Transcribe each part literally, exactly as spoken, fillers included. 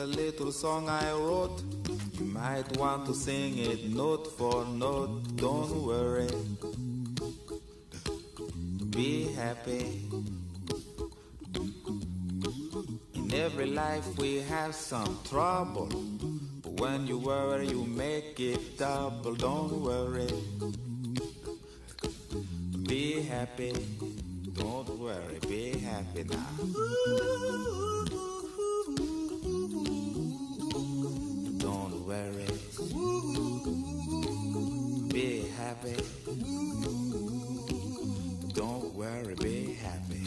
little song I wrote. You might want to sing it note for note. Don't worry, be happy. In every life we have some trouble, but when you worry you make it double. Don't worry, be happy. Don't worry, be happy now. Don't worry, be happy. Don't worry, be happy.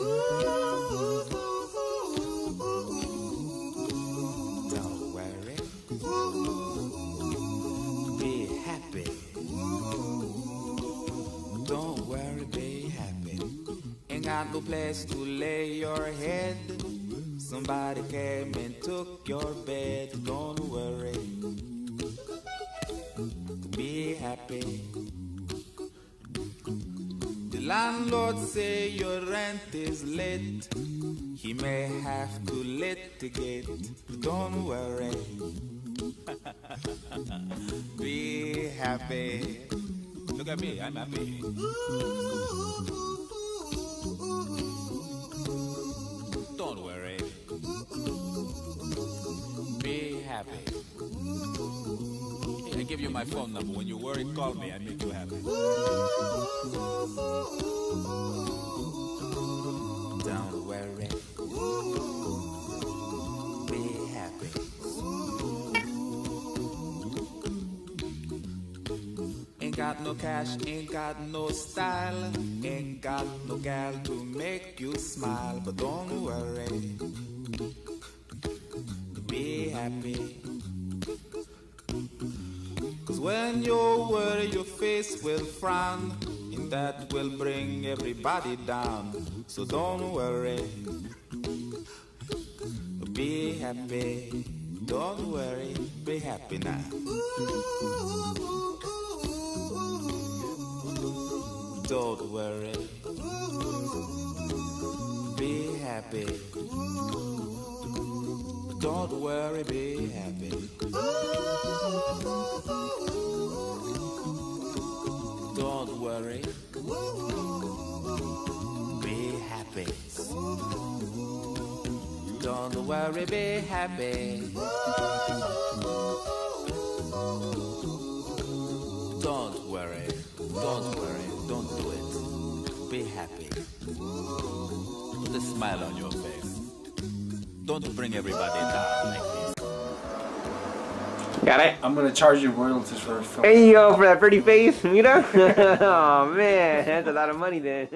Don't worry, be happy. Don't worry, be happy. Ain't got no place to lay your head. Somebody came and took your bed. Don't worry, be happy. The landlord say your rent is late. He may have to litigate. Don't worry, be happy. Look at me, I'm happy. Don't worry, be happy. I give you my phone number. When you worry, call me. I make you happy. Don't worry, be happy. Ain't got no cash, ain't got no style, ain't got no gal to make you smile. But don't worry, be happy. Cause when you worry your face will frown, and that will bring everybody down. So don't worry, be happy. Don't worry, be happy now. Don't worry, be happy. Don't worry, be happy. Don't worry, be happy. Don't worry, be happy. Don't worry, don't worry, don't do it. Be happy. Put a smile on your face. Don't bring everybody down like this. Got it? I'm gonna charge you royalties for film. Hey yo, for that pretty face, you know? Oh man, that's a lot of money then.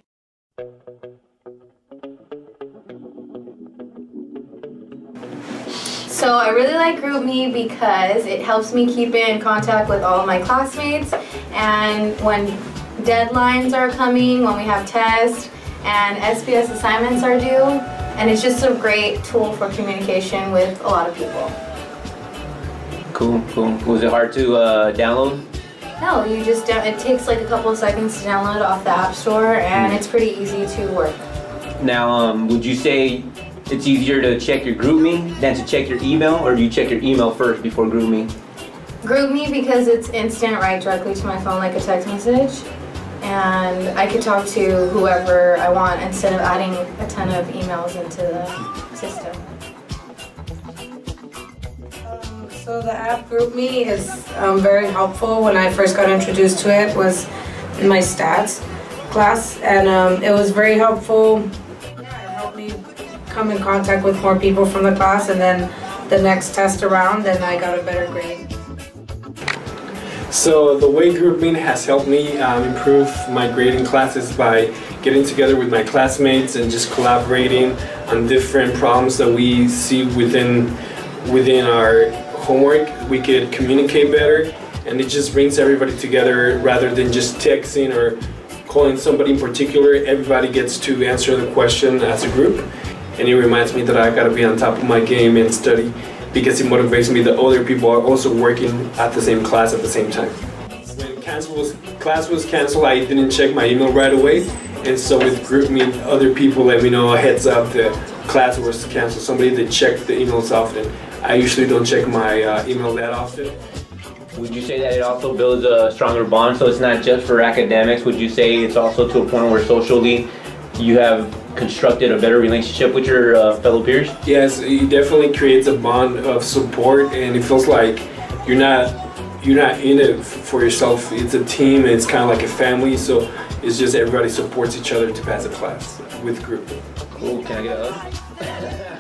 So I really like GroupMe because it helps me keep in contact with all of my classmates, and when deadlines are coming, when we have tests and S P S assignments are due, and it's just a great tool for communication with a lot of people. Cool, cool. Was it hard to uh, download? No, you just, it takes like a couple of seconds to download off the App Store, and mm. it's pretty easy to work. Now, um, would you say it's easier to check your GroupMe than to check your email, or do you check your email first before GroupMe? GroupMe because it's instant, right directly to my phone like a text message, and I can talk to whoever I want instead of adding a ton of emails into the system. Um, so the app GroupMe is um, very helpful. When I first got introduced to it was in my stats class, and um, it was very helpful. Yeah, it helped me come in contact with more people from the class, and then the next test around, and I got a better grade. So the way GroupMe has helped me um, improve my grading classes by getting together with my classmates and just collaborating on different problems that we see within within our homework. We could communicate better, and it just brings everybody together rather than just texting or calling somebody in particular. Everybody gets to answer the question as a group, and it reminds me that I gotta be on top of my game and study, because it motivates me that other people are also working at the same class at the same time. When cancel was, class was canceled, I didn't check my email right away, and so with GroupMe, other people let me know a heads up that class was canceled, somebody that checked the emails often. I usually don't check my uh, email that often. Would you say that it also builds a stronger bond? So it's not just for academics. Would you say it's also to a point where socially you have constructed a better relationship with your uh, fellow peers? Yes, it definitely creates a bond of support, and it feels like you're not you're not in it for yourself. It's a team, and it's kind of like a family. So it's just everybody supports each other to pass a class with group. Cool. Can I get a hug?